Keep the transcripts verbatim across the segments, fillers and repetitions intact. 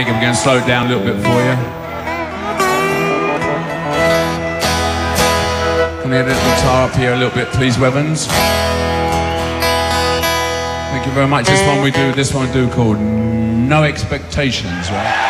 mic if we can slow it down a little bit for you. Can we have the guitar up here a little bit, please, Wevens? Thank you very much. This one we do, this one we do called No Expectations, right?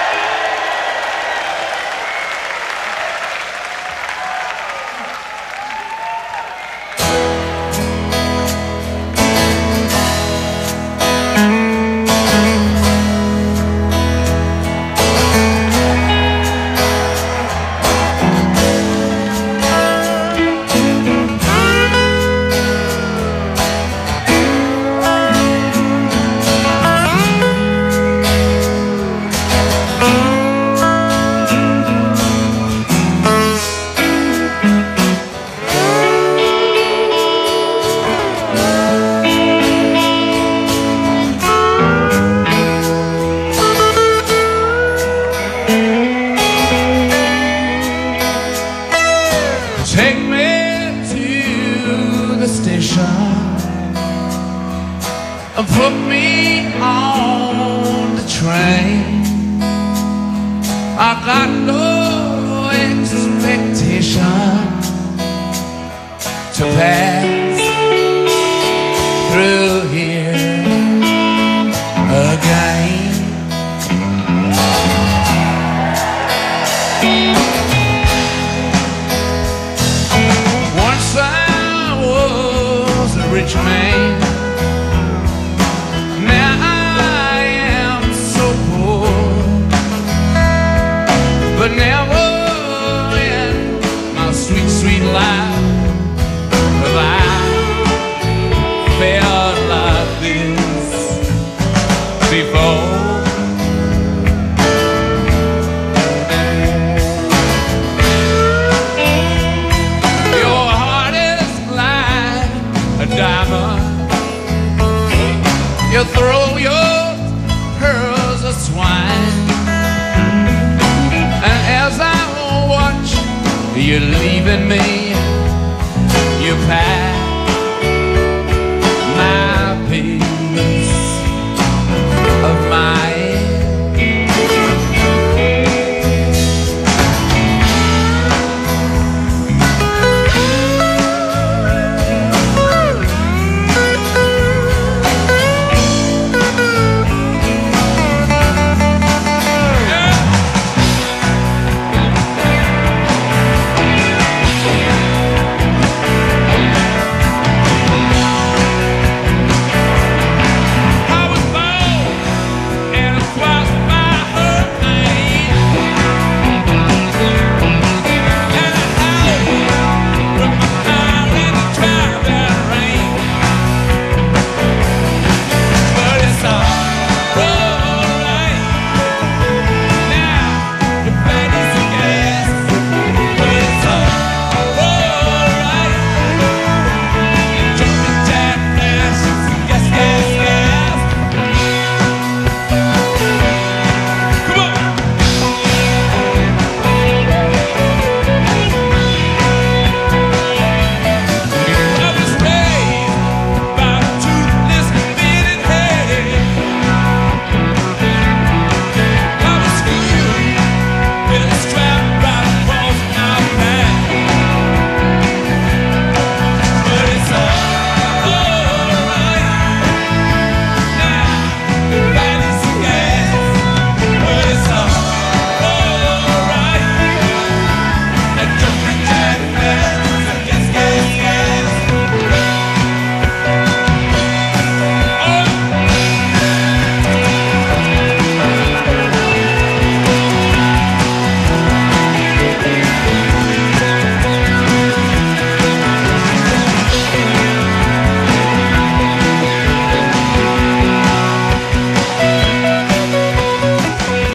Take me to the station and put me on the train. I got no expectation to pass through here again. Rich man, now I am so poor, but never in my sweet, sweet life have I felt like this before. Your heart is like a diamond. You throw your pearls of swine, and as I watch you leaving me, you pack my peace.